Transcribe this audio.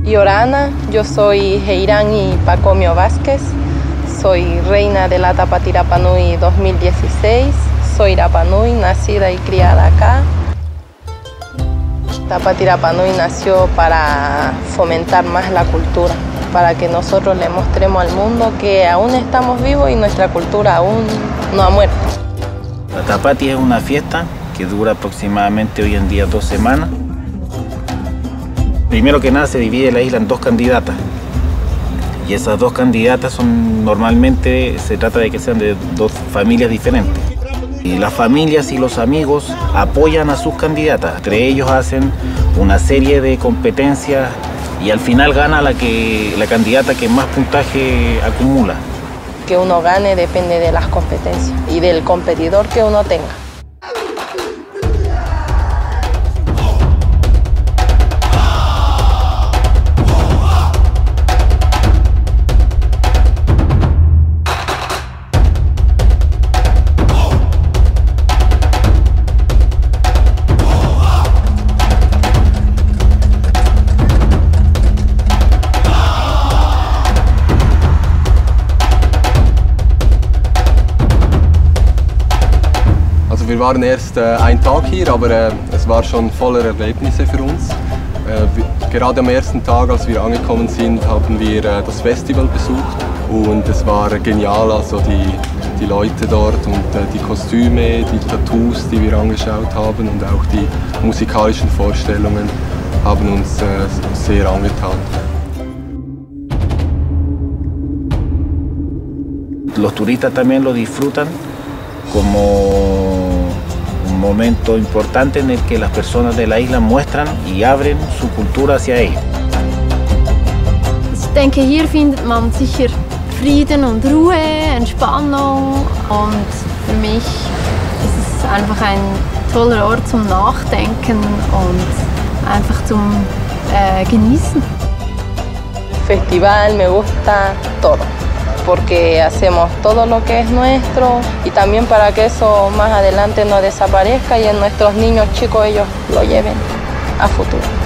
Yorana, yo soy Heirani Pacomio Vázquez, soy reina de la Tapatí Rapa Nui 2016, soy Rapa Nui, nacida y criada acá. Tapatí Rapa Nui nació para fomentar más la cultura, para que nosotros le mostremos al mundo que aún estamos vivos y nuestra cultura aún no ha muerto. La Tapatí es una fiesta que dura aproximadamente hoy en día 2 semanas. Primero que nada se divide la isla en 2 candidatas y esas 2 candidatas normalmente se trata de que sean de 2 familias diferentes. Y las familias y los amigos apoyan a sus candidatas, entre ellos hacen una serie de competencias y al final gana la candidata que más puntaje acumula. Que uno gane depende de las competencias y del competidor que uno tenga. Wir waren erst einen Tag hier, aber es war schon voller Erlebnisse für uns. Gerade am ersten Tag, als wir angekommen sind, haben wir das Festival besucht und es war genial, also die Leute dort und die Kostüme, die Tattoos, die wir angeschaut haben und auch die musikalischen Vorstellungen haben uns sehr angetan. Los turistas también lo disfrutan como un momento importante en el que las personas de la isla muestran y abren su cultura hacia ellos. Ich denke, hier findet man sicher Frieden und Ruhe, Entspannung und für mich ist es einfach ein toller Ort zum Nachdenken und einfach zum Genießen. Festival me gusta todo, porque hacemos todo lo que es nuestro y también para que eso más adelante no desaparezca y en nuestros niños chicos ellos lo lleven a futuro.